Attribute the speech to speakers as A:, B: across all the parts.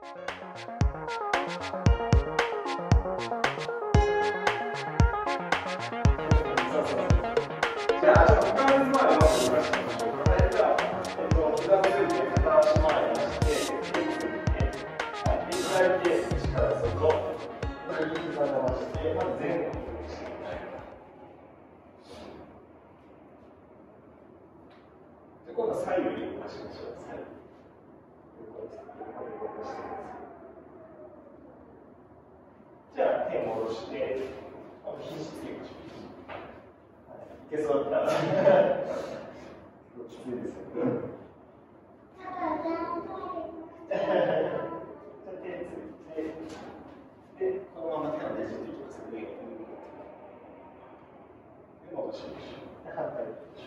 A: じゃあ、股関節周りの動かしてみましょうか。膝をついて片足前に出して、左手、力をすると、右膝伸ばして、まず前後に動かしてください。で、今度は左右に動かしましょう。左右。横に動かしてください。じゃあ、手を戻して、肘つけましょう。いけそうだったら。きついですよね。じゃあ手ついて、で、このまま手をねじっていきますので、戻しましょう。反対にいきましょ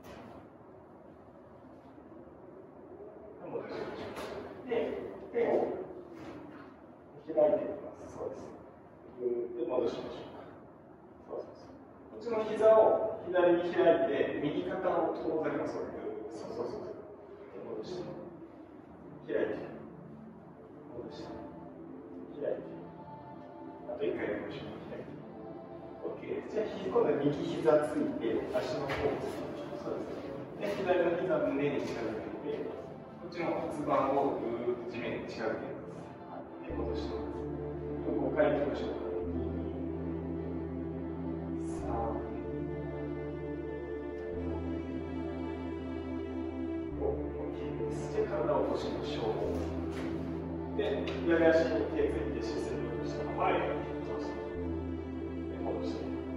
A: う。戻しましょう。で、手を開いていきます。そうです。で、戻しましょう。そうそうそう。こっちの膝を左に開いて、右肩を遠ざけます。そうそうそう。戻して。開いて。戻して。開いて。あと1回やりましょう。開いて。OK。じゃあ、今度は右膝ついて、足の甲をつけましょう。そうです。で、左の膝胸に近づけて、こっちの骨盤をぐーっと地面に近づけます。で、戻してます。5回いきましょう。体を起こしましょう。で、左足に手をついて姿勢をしたまま前に戻して。で、戻して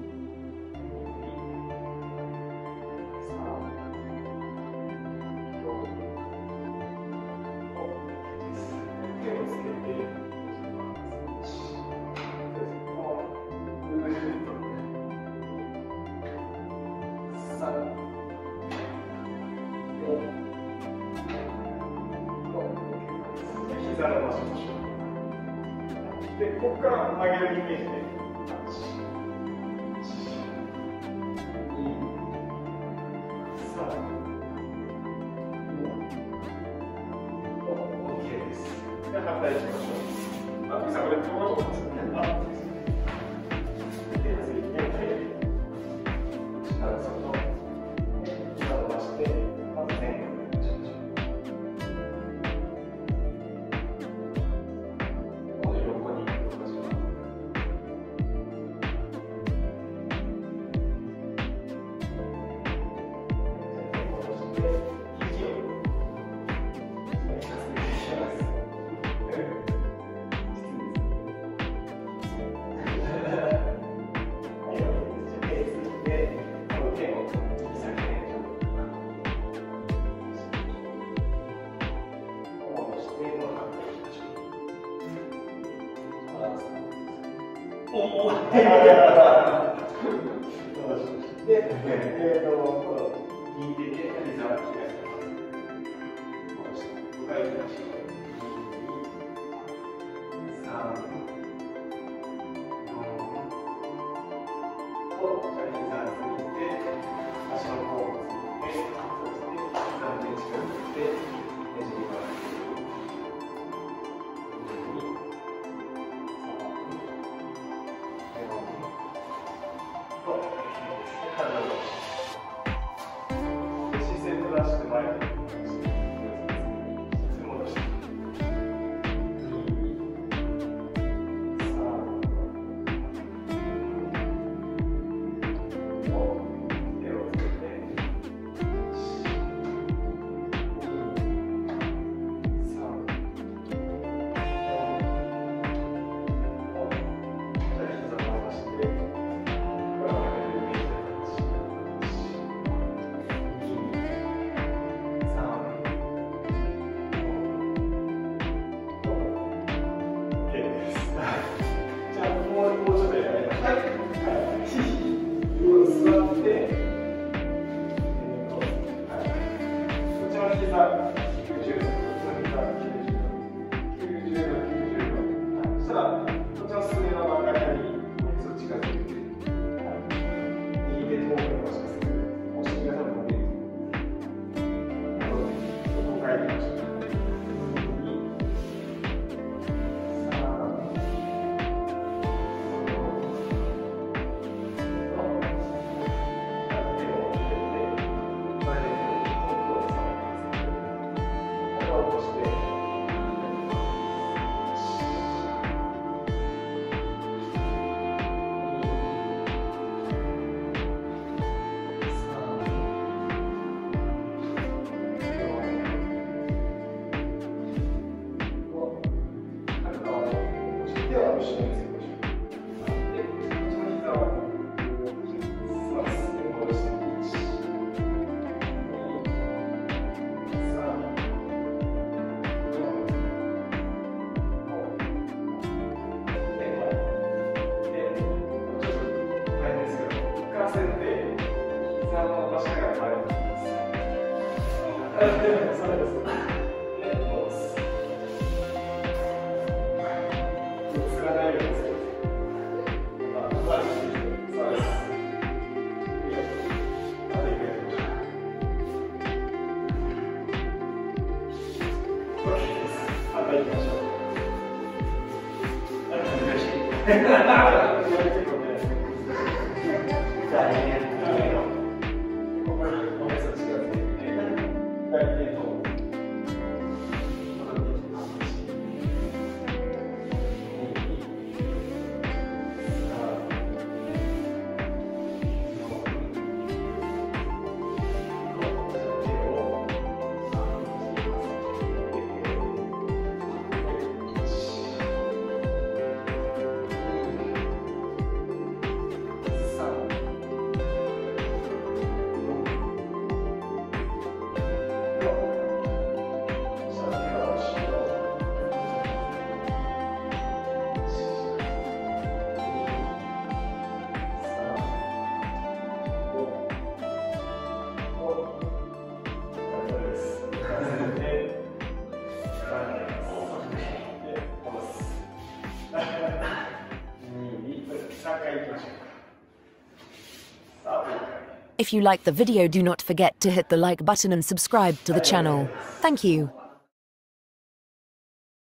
A: 。3、4、5です。手をつけて、3、膝を伸ばしましょう。で、ここから曲げるイメージで、1、2、3、4、5、OK です。で、反対しましょう。あ、ピーさん、これ、こういうことですね。手ついて、力をすると、膝を伸ばして、まず前後に動かしましょう。で、引いてて、膝を開いてます。戻して、5回いきましょう。2、3、4、5、じゃあ膝ついて、足の甲をついて、そして膝の手近づけて、ねじります。こ行きましょう。難しい。じゃあ、ここからおへそ近づけて、左手と戻ってきて、
B: If you like the video, do not forget to hit the like button and subscribe to the channel. Thank you.